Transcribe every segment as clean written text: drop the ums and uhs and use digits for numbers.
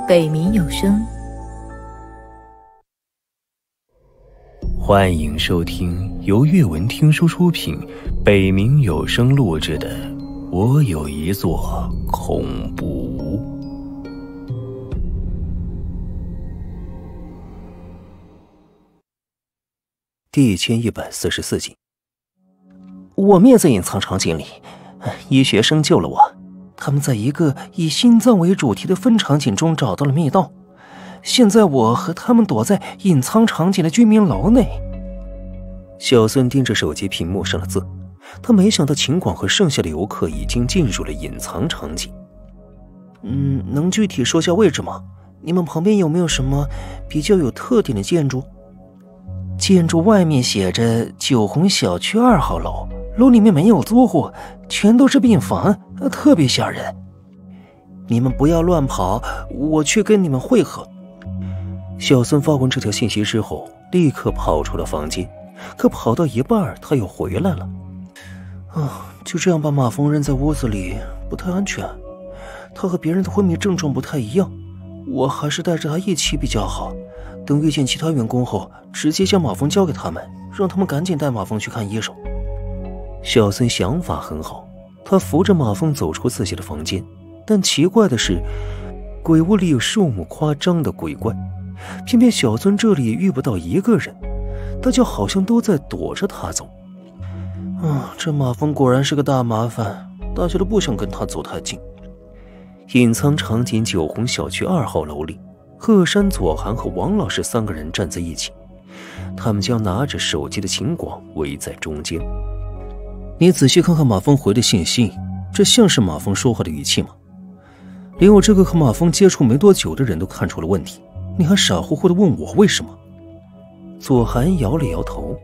北冥有声。 欢迎收听由阅文听书出品，北冥有声录制的《我有一座恐怖屋》第1144集。 我们也在隐藏场景里，医学生救了我。他们在一个以心脏为主题的分场景中找到了密道。现在我和他们躲在隐藏场景的居民楼内。 小孙盯着手机屏幕上的字，他没想到秦广和剩下的游客已经进入了隐藏场景。 能具体说下位置吗？你们旁边有没有什么比较有特点的建筑？建筑外面写着九红小区2号楼，楼里面没有租户，全都是病房，特别吓人。你们不要乱跑，我去跟你们会合。 小孙发完这条信息之后，立刻跑出了房间，可跑到一半他又回来了。 就这样把马蜂扔在屋子里不太安全，他和别人的昏迷症状不太一样，我还是带着他一起比较好。等遇见其他员工后，直接将马蜂交给他们，让他们赶紧带马蜂去看医生。 小孙想法很好，他扶着马蜂走出自己的房间，但奇怪的是，鬼屋里有数目夸张的鬼怪，偏偏小孙这里遇不到一个人，大家好像都在躲着他走。 这马蜂果然是个大麻烦，大家都不想跟他走太近。 隐藏场景九红小区2号楼里，鹤山、左寒和王老师3个人站在一起，他们将拿着手机的秦广围在中间。 你仔细看看马蜂回的信息，这像是马蜂说话的语气吗？连我这个和马蜂接触没多久的人都看出了问题，你还傻乎乎地问我为什么？ 左寒摇了摇头。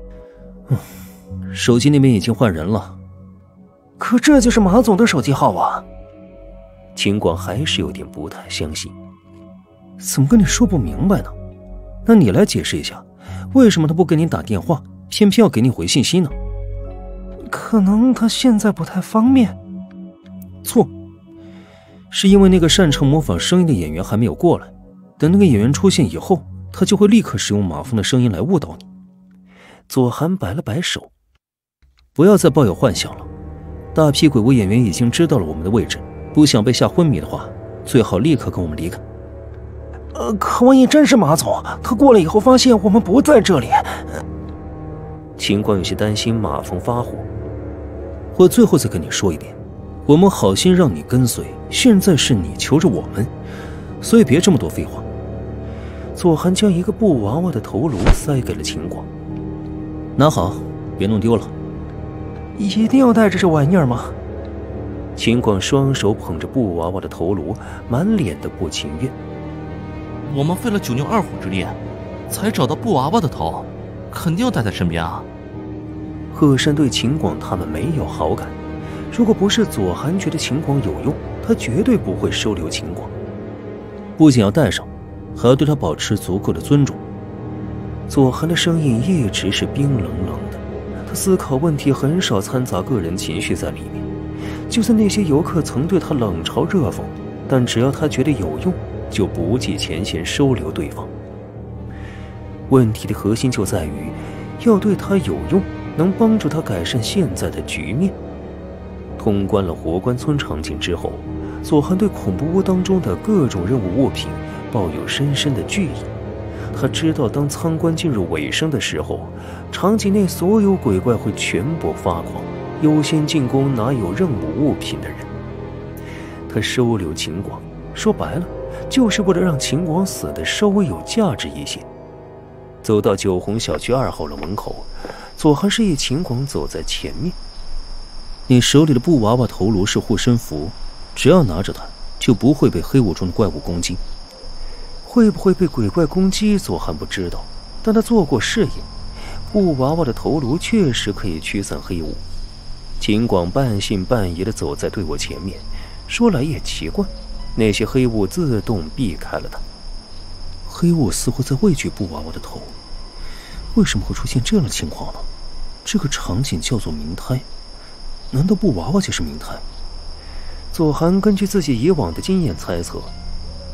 手机那边已经换人了。可这就是马总的手机号啊。 秦广还是有点不太相信。 怎么跟你说不明白呢？那你来解释一下，为什么他不给你打电话，偏偏要给你回信息呢？可能他现在不太方便。错，是因为那个擅长模仿声音的演员还没有过来，等那个演员出现以后，他就会立刻使用马蜂的声音来误导你。 左寒摆了摆手， 不要再抱有幻想了。大批鬼屋演员已经知道了我们的位置，不想被吓昏迷的话，最好立刻跟我们离开。可万一真是马总，他过来以后发现我们不在这里。 秦广有些担心马蜂发火。 我最后再跟你说一遍，我们好心让你跟随，现在是你求着我们，所以别这么多废话。 左寒将一个布娃娃的头颅塞给了秦广， 拿好，别弄丢了。一定要带着这玩意儿吗？ 秦广双手捧着布娃娃的头颅，满脸的不情愿。 我们费了9牛2虎之力才找到布娃娃的头，肯定要带在身边啊。 鹤山对秦广他们没有好感，如果不是左寒觉得秦广有用，他绝对不会收留秦广。 不仅要带上，还要对他保持足够的尊重。 左寒的声音一直是冰冷冷的，他思考问题很少掺杂个人情绪在里面。就算那些游客曾对他冷嘲热讽，但只要他觉得有用，就不计前嫌收留对方。问题的核心就在于要对他有用，能帮助他改善现在的局面。通关了活关村场景之后，左寒对恐怖屋当中的各种任务物品抱有深深的惧意。他知道当参观进入尾声的时候，场景内所有鬼怪会全部发狂，优先进攻拿有任务物品的人。他收留秦广，说白了就是为了让秦广死得稍微有价值一些。走到九红小区2号楼门口，左寒示意秦广走在前面。 你手里的布娃娃头颅是护身符，只要拿着它，就不会被黑雾中的怪物攻击。 会不会被鬼怪攻击，左寒不知道，但他做过试验，布娃娃的头颅确实可以驱散黑雾。秦广半信半疑地走在队伍前面，说来也奇怪，那些黑雾自动避开了他。 黑雾似乎在畏惧布娃娃的头，为什么会出现这样的情况呢？这个场景叫做冥胎，难道布娃娃就是冥胎？ 左寒根据自己以往的经验猜测，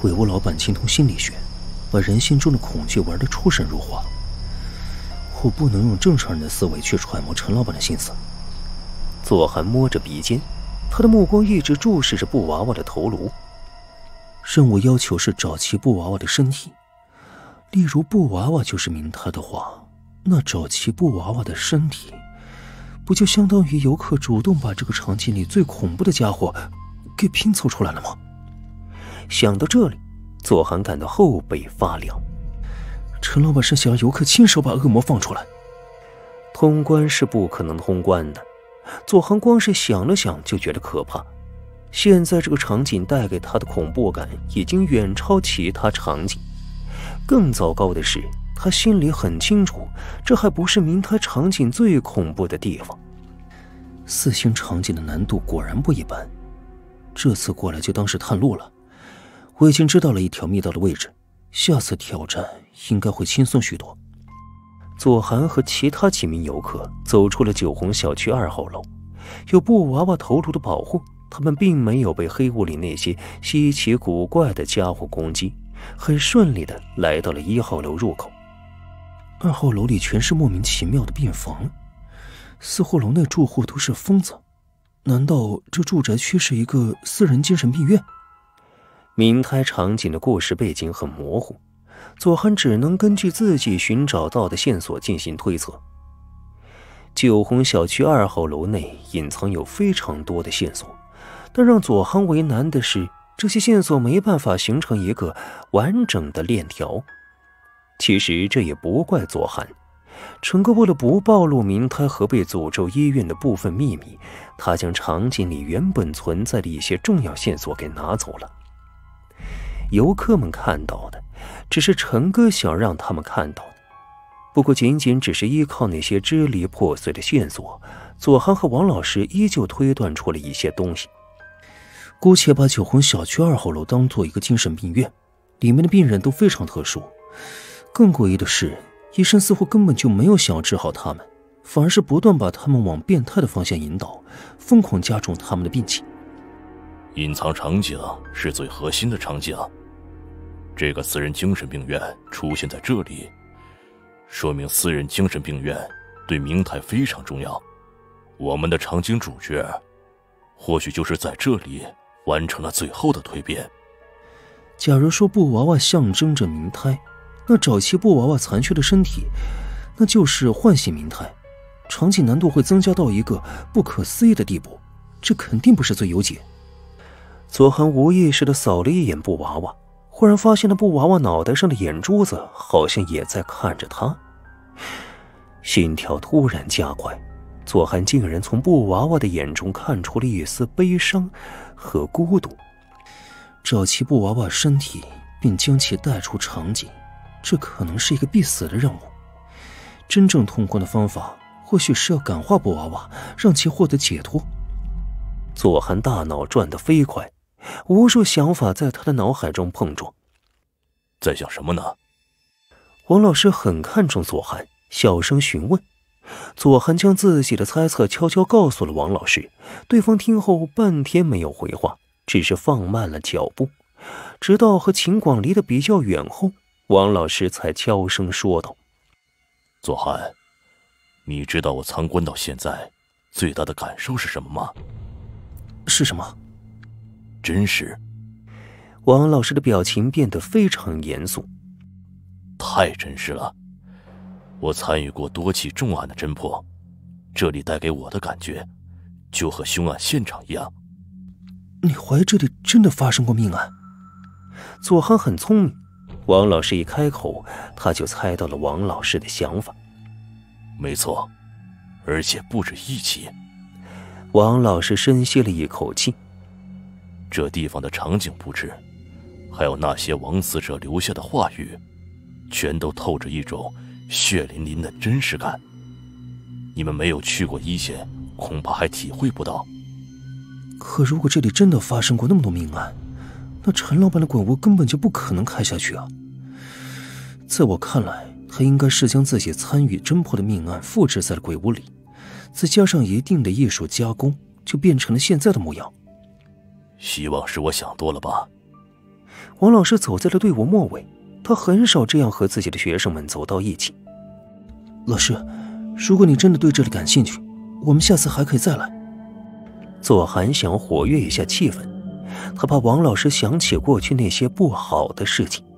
鬼屋老板精通心理学，把人心中的恐惧玩得出神入化。我不能用正常人的思维去揣摩陈老板的心思。 左寒摸着鼻尖，他的目光一直注视着布娃娃的头颅。 任务要求是找齐布娃娃的身体，例如布娃娃就是明胎的话，那找齐布娃娃的身体，不就相当于游客主动把这个场景里最恐怖的家伙给拼凑出来了吗？ 想到这里，左寒感到后背发凉。 陈老板是想要游客亲手把恶魔放出来， 通关是不可能通关的。左寒光是想了想就觉得可怕。现在这个场景带给他的恐怖感已经远超其他场景。更糟糕的是，他心里很清楚，这还不是明胎场景最恐怖的地方。 4星场景的难度果然不一般，这次过来就当是探路了。我已经知道了一条密道的位置，下次挑战应该会轻松许多。 左寒和其他几名游客走出了九红小区2号楼，有布娃娃头颅的保护，他们并没有被黑屋里那些稀奇古怪的家伙攻击，很顺利地来到了1号楼入口。 2号楼里全是莫名其妙的病房，似乎楼内住户都是疯子。难道这住宅区是一个私人精神病院？ 明胎场景的故事背景很模糊，左寒只能根据自己寻找到的线索进行推测。九红小区2号楼内隐藏有非常多的线索，但让左寒为难的是，这些线索没办法形成一个完整的链条。其实这也不怪左寒，陈哥为了不暴露明胎和被诅咒医院的部分秘密，他将场景里原本存在的一些重要线索给拿走了。游客们看到的只是陈哥想让他们看到的，不过仅仅只是依靠那些支离破碎的线索，左寒和王老师依旧推断出了一些东西。 姑且把九红小区2号楼当做一个精神病院，里面的病人都非常特殊。更诡异的是，医生似乎根本就没有想要治好他们，反而是不断把他们往变态的方向引导，疯狂加重他们的病情。 隐藏场景是最核心的场景，这个私人精神病院出现在这里，说明私人精神病院对明胎非常重要。我们的场景主角或许就是在这里完成了最后的蜕变。 假如说布娃娃象征着明胎，那找齐布娃娃残缺的身体，那就是唤醒明胎，场景难度会增加到一个不可思议的地步，这肯定不是最优解。 左寒无意识地扫了一眼布娃娃，忽然发现了布娃娃脑袋上的眼珠子好像也在看着他，心跳突然加快。左寒竟然从布娃娃的眼中看出了一丝悲伤和孤独。 找齐布娃娃身体并将其带出场景，这可能是一个必死的任务。真正通关的方法或许是要感化布娃娃，让其获得解脱。 左寒大脑转得飞快，无数想法在他的脑海中碰撞。 在想什么呢？ 王老师很看重左寒，小声询问。左寒将自己的猜测悄悄告诉了王老师，对方听后半天没有回话，只是放慢了脚步，直到和秦广离得比较远后，王老师才悄声说道： 左寒，你知道我参观到现在最大的感受是什么吗？ 是什么？ 真实。 王老师的表情变得非常严肃。 太真实了。我参与过多起重案的侦破，这里带给我的感觉就和凶案现场一样。 你怀疑这里真的发生过命案？ 左寒很聪明，王老师一开口，他就猜到了王老师的想法。 没错，而且不止一起。 王老师深吸了一口气。 这地方的场景布置，还有那些枉死者留下的话语，全都透着一种血淋淋的真实感。你们没有去过一线，恐怕还体会不到。 可如果这里真的发生过那么多命案，那陈老板的鬼屋根本就不可能开下去啊！在我看来，他应该是将自己参与侦破的命案复制在了鬼屋里，再加上一定的艺术加工，就变成了现在的模样。 希望是我想多了吧。 王老师走在了队伍末尾，他很少这样和自己的学生们走到一起。 老师，如果你真的对这里感兴趣，我们下次还可以再来。 左寒想活跃一下气氛，他怕王老师想起过去那些不好的事情。